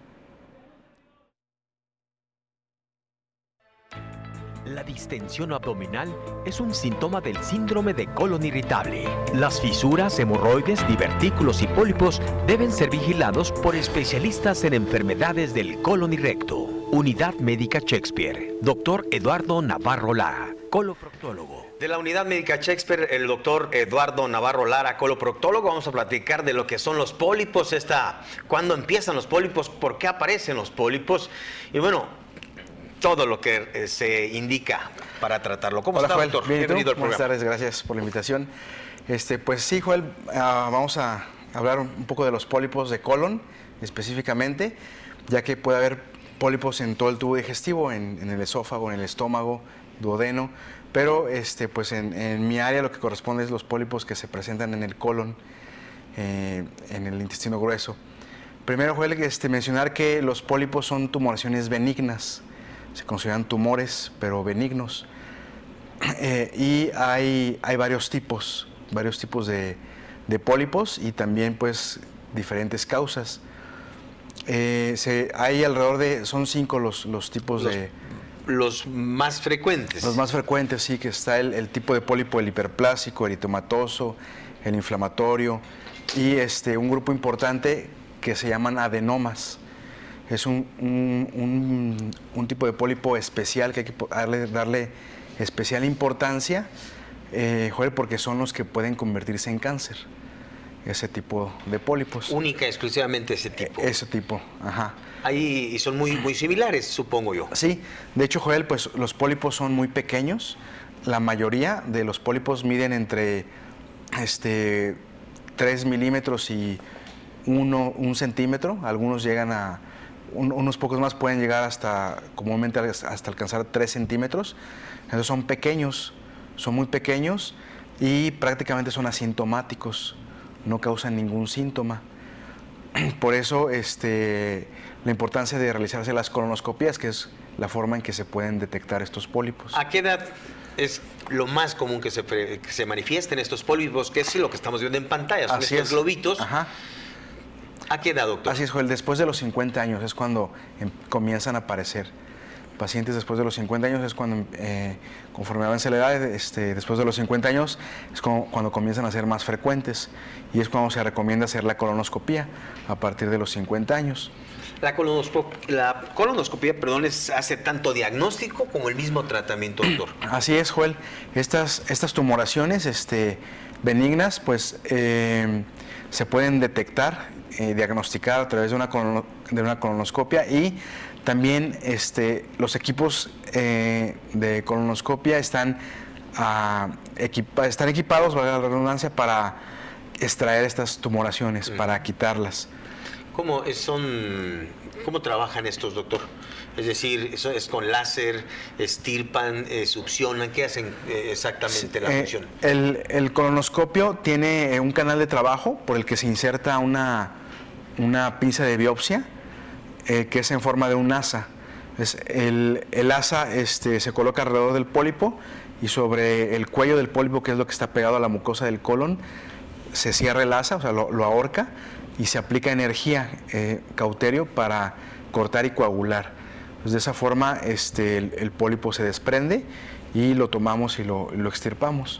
La distensión abdominal es un síntoma del síndrome de colon irritable. Las fisuras, hemorroides, divertículos y pólipos deben ser vigilados por especialistas en enfermedades del colon y recto. Unidad Médica Shakespeare. Doctor Eduardo Navarro Lara, coloproctólogo. De la Unidad Médica Shakespeare, el doctor Eduardo Navarro Lara, coloproctólogo. Vamos a platicar de lo que son los pólipos, cuándo empiezan los pólipos, por qué aparecen los pólipos y bueno, todo lo que se indica para tratarlo. ¿Cómo está, doctor? Bienvenido al programa. Buenas tardes, gracias por la invitación. Pues sí, Joel, vamos a hablar un poco de los pólipos de colon específicamente, ya que puede haber pólipos en todo el tubo digestivo, en el esófago, en el estómago, duodeno, pero pues en mi área lo que corresponde es los pólipos que se presentan en el colon, en el intestino grueso. Primero, Joel, mencionar que los pólipos son tumoraciones benignas, se consideran tumores, pero benignos. Y hay varios tipos de pólipos y también pues diferentes causas. Hay alrededor de, son 5 los tipos de... Los más frecuentes. Los más frecuentes, sí, que está el tipo de pólipo, el hiperplásico, eritematoso, el inflamatorio y un grupo importante que se llaman adenomas. Es un tipo de pólipo especial que hay que darle especial importancia, Joel, porque son los que pueden convertirse en cáncer, ese tipo de pólipos. Única, exclusivamente ese tipo. Ese tipo, ajá. Ahí, y son muy similares, supongo yo. Sí, de hecho, Joel, pues los pólipos son muy pequeños. La mayoría de los pólipos miden entre 3 milímetros y 1 centímetro. Algunos llegan a, unos pocos más pueden llegar hasta, comúnmente hasta alcanzar 3 centímetros. Entonces son pequeños, son muy pequeños y prácticamente son asintomáticos, no causan ningún síntoma. Por eso la importancia de realizarse las colonoscopías, que es la forma en que se pueden detectar estos pólipos. ¿A qué edad es lo más común que se manifiesten estos pólipos, que es lo que estamos viendo en pantalla? Son estos globitos. Ajá. ¿A qué edad, doctor? Así es, Joel. Después de los 50 años es cuando comienzan a aparecer. Pacientes después de los 50 años es cuando, conforme avanza la edad, después de los 50 años es cuando comienzan a ser más frecuentes y es cuando se recomienda hacer la colonoscopía a partir de los 50 años. La colonoscopía, hace tanto diagnóstico como el mismo tratamiento, doctor. Así es, Joel. Estas tumoraciones benignas, pues se pueden detectar, diagnosticar a través de una colonoscopia y también los equipos de colonoscopia están equipados, valga la redundancia, para extraer estas tumoraciones, para quitarlas. ¿Cómo trabajan estos, doctor? Es decir, ¿eso es con láser, estirpan, succionan? ¿Qué hacen exactamente la función? El colonoscopio tiene un canal de trabajo por el que se inserta una pinza de biopsia, que es en forma de un asa. El asa se coloca alrededor del pólipo y sobre el cuello del pólipo, que es lo que está pegado a la mucosa del colon, se cierra el asa, o sea, lo ahorca y se aplica energía, cauterio, para cortar y coagular. Pues de esa forma el pólipo se desprende y lo tomamos y lo extirpamos.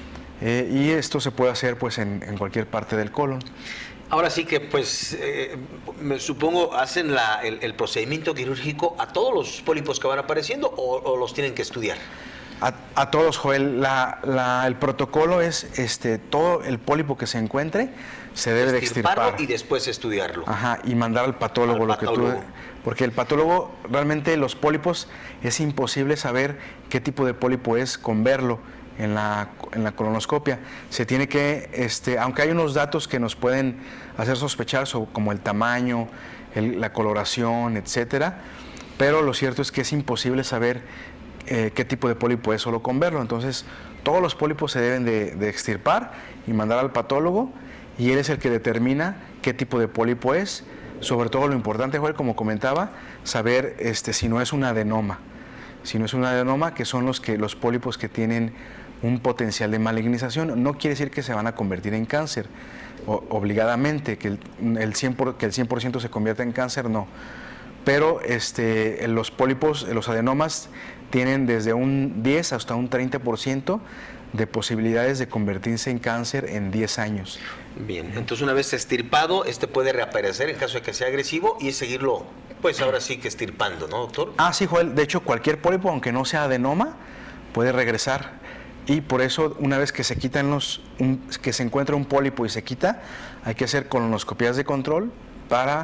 Y esto se puede hacer pues en cualquier parte del colon. Ahora sí que, pues, me supongo, ¿hacen el procedimiento quirúrgico a todos los pólipos que van apareciendo o los tienen que estudiar? A todos, Joel. El protocolo es todo el pólipo que se encuentre se debe de extirpar. Y después estudiarlo. Ajá, y mandar al patólogo. Porque el patólogo, realmente los pólipos, es imposible saber qué tipo de pólipo es con verlo en la colonoscopia. Se tiene que, aunque hay unos datos que nos pueden hacer sospechar, como el tamaño, la coloración, etcétera, pero lo cierto es que es imposible saber qué tipo de pólipo es solo con verlo. Entonces, todos los pólipos se deben de extirpar y mandar al patólogo, y él es el que determina qué tipo de pólipo es. Sobre todo lo importante, Joel, como comentaba, saber si no es un adenoma. Si no es un adenoma, que son los pólipos que tienen un potencial de malignización. No quiere decir que se van a convertir en cáncer obligadamente, que el 100% se convierta en cáncer, no. Pero los pólipos, los adenomas, tienen desde un 10 hasta un 30% de posibilidades de convertirse en cáncer en 10 años. Bien, entonces una vez extirpado, puede reaparecer en caso de que sea agresivo y seguirlo, pues ahora sí que extirpando, ¿no, doctor? Sí, Joel. De hecho, cualquier pólipo, aunque no sea adenoma, puede regresar. Y por eso, una vez que se quitan que se encuentra un pólipo y se quita, hay que hacer colonoscopías de control para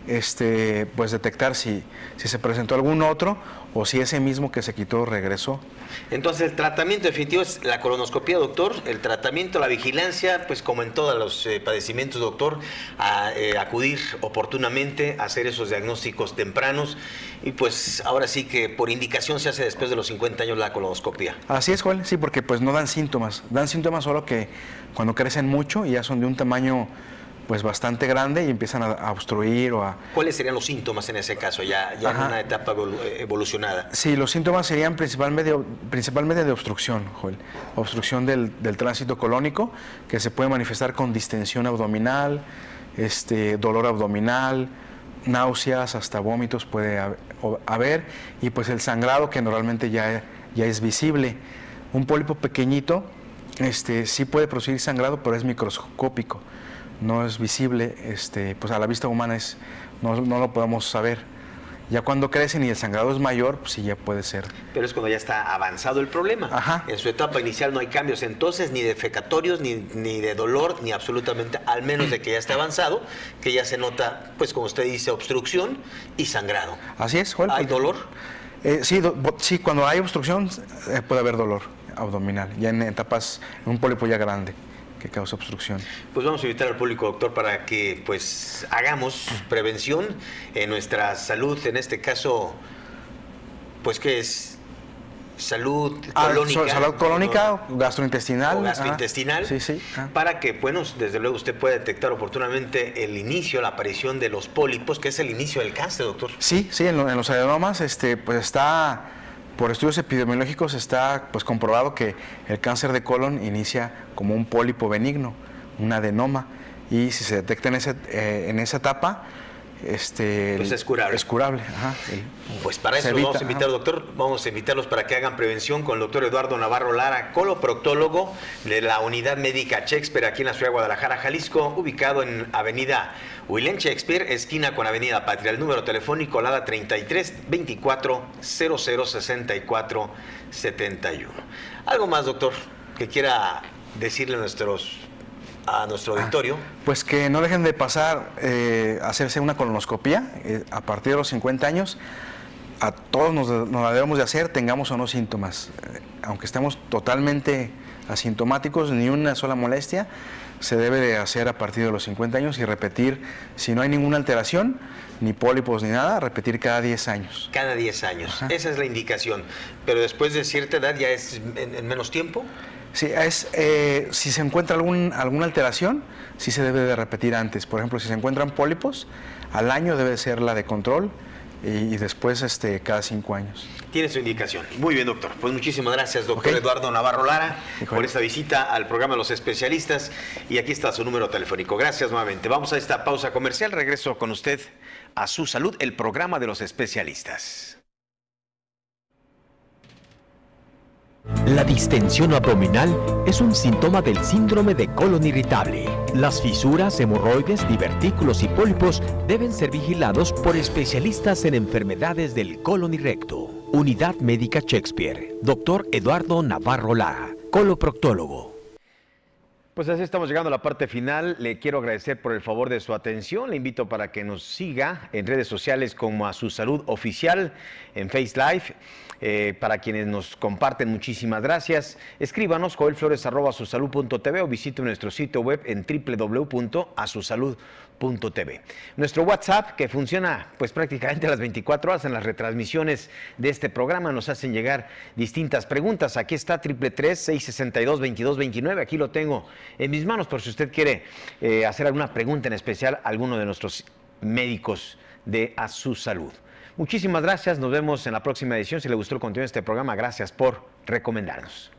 pues detectar si se presentó algún otro o si ese mismo que se quitó regresó. Entonces el tratamiento definitivo es la colonoscopia, doctor, el tratamiento, la vigilancia, pues como en todos los padecimientos, doctor, acudir oportunamente, hacer esos diagnósticos tempranos y pues ahora sí que por indicación se hace después de los 50 años la colonoscopia. Así es, Joel, sí, porque pues no dan síntomas solo que cuando crecen mucho y ya son de un tamaño pues bastante grande y empiezan a obstruir o a... ¿Cuáles serían los síntomas en ese caso, ya en una etapa evolucionada? Sí, los síntomas serían principalmente de obstrucción, Joel. Obstrucción del tránsito colónico, que se puede manifestar con distensión abdominal, dolor abdominal, náuseas, hasta vómitos puede haber, y pues el sangrado que normalmente ya es visible. Un pólipo pequeñito sí puede producir sangrado, pero es microscópico. No es visible, pues a la vista humana no lo podemos saber. Ya cuando crecen y el sangrado es mayor, pues sí ya puede ser. Pero es cuando ya está avanzado el problema. Ajá. En su etapa inicial no hay cambios entonces, ni defecatorios, ni de dolor, ni absolutamente, al menos de que ya esté avanzado, que ya se nota, pues como usted dice, obstrucción y sangrado. Así es, Joel. ¿Hay dolor? Sí, cuando hay obstrucción puede haber dolor abdominal, ya en etapas, en un pólipo ya grande que causa obstrucción. Pues vamos a invitar al público, doctor, para que pues hagamos prevención en nuestra salud, en este caso, pues ¿qué es? Salud colónica. Salud colónica, gastrointestinal. O gastrointestinal, sí. Para que, bueno, desde luego usted pueda detectar oportunamente el inicio, la aparición de los pólipos, que es el inicio del cáncer, doctor. Sí, en los adenomas, pues está... Por estudios epidemiológicos está pues comprobado que el cáncer de colon inicia como un pólipo benigno, un adenoma, y si se detecta en esa etapa, pues es curable. Es curable. Ajá, pues para eso vamos a invitar, doctor, vamos a invitarlos para que hagan prevención con el doctor Eduardo Navarro Lara, coloproctólogo de la Unidad Médica Shakespeare aquí en la ciudad de Guadalajara, Jalisco, ubicado en Avenida William Shakespeare, esquina con Avenida Patria. El número telefónico LADA 33 24 00 64 71. ¿Algo más, doctor, que quiera decirle a nuestro auditorio? Pues que no dejen de pasar a hacerse una colonoscopia a partir de los 50 años. A todos nos la debemos de hacer, tengamos o no síntomas. Aunque estemos totalmente asintomáticos, ni una sola molestia, se debe de hacer a partir de los 50 años y repetir, si no hay ninguna alteración, ni pólipos ni nada, repetir cada 10 años. Cada 10 años, esa es la indicación. Pero después de cierta edad, ¿ya es en menos tiempo? Sí, si se encuentra alguna alteración, sí se debe de repetir antes. Por ejemplo, si se encuentran pólipos, al año debe ser la de control y después cada 5 años. Tiene su indicación. Muy bien, doctor. Pues muchísimas gracias, doctor Eduardo Navarro Lara, por esta visita al programa de los especialistas. Y aquí está su número telefónico. Gracias nuevamente. Vamos a esta pausa comercial. Regreso con usted a Su Salud, el programa de los especialistas. La distensión abdominal es un síntoma del síndrome de colon irritable. Las fisuras, hemorroides, divertículos y pólipos deben ser vigilados por especialistas en enfermedades del colon y recto. Unidad Médica Shakespeare, doctor Eduardo Navarro Lara, coloproctólogo. Pues así estamos llegando a la parte final. Le quiero agradecer por el favor de su atención. Le invito para que nos siga en redes sociales como a Su Salud Oficial, en Face Live. Para quienes nos comparten, muchísimas gracias. Escríbanos joelflores@susalud.tv o visite nuestro sitio web en www.asusalud.tv. Nuestro WhatsApp, que funciona pues prácticamente a las 24 horas en las retransmisiones de este programa, nos hacen llegar distintas preguntas. Aquí está 333-662-2229. Aquí lo tengo en mis manos por si usted quiere hacer alguna pregunta en especial a alguno de nuestros médicos de A Su Salud. Muchísimas gracias, nos vemos en la próxima edición. Si le gustó el contenido de este programa, gracias por recomendarnos.